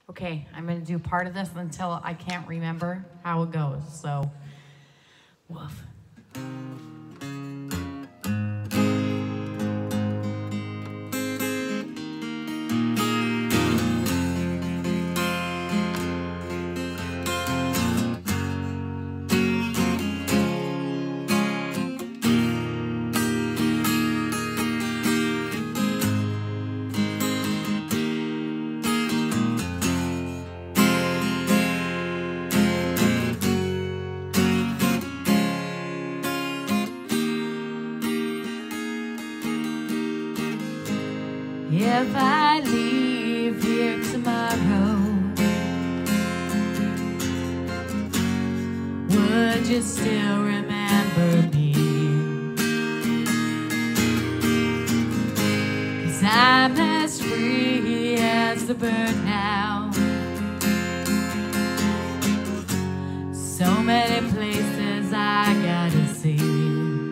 Okay, I'm gonna do part of this until I can't remember how it goes, so, woof. If I leave here tomorrow, would you still remember me? 'Cause I'm as free as the bird now. So many places I gotta see.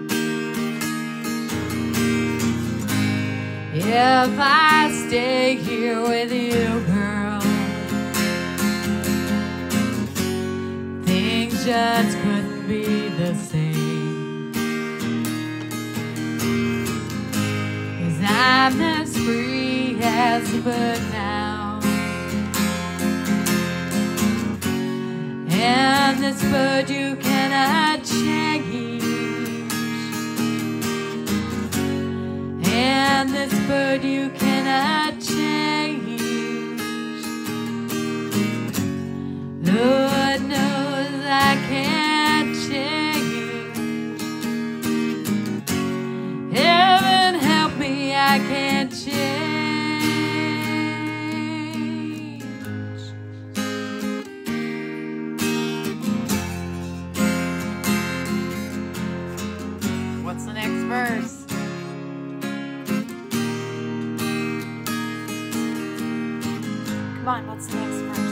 If I stay here with you, girl, things just couldn't be the same. 'Cause I'm as free as a bird now. And this bird you cannot change. And this bird you cannot change. Lord knows I can't change. Heaven help me, I can't change. What's the next verse? Come on, what's the next verse?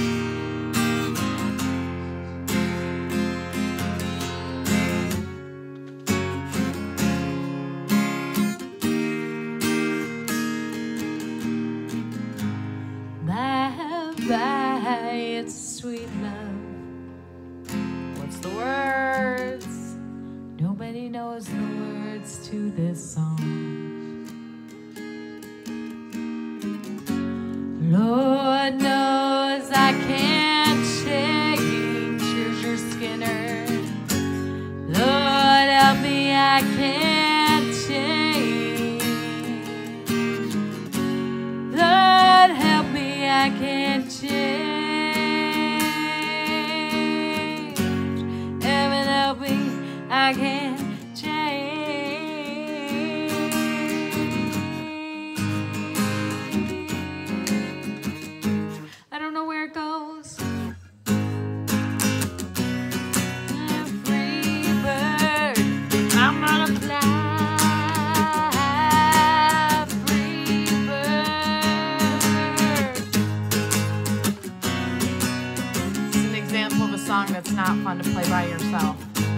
Bye-bye, it's sweet love. What's the words? Nobody knows the words to this song. Lord knows I can't change. Here's your Skinner. Lord help me, I can't change. Lord help me, I can't change. Heaven help me, I can't change. I don't know where it goes. Free bird, I'm gonna fly. Free bird. This is an example of a song that's not fun to play by yourself.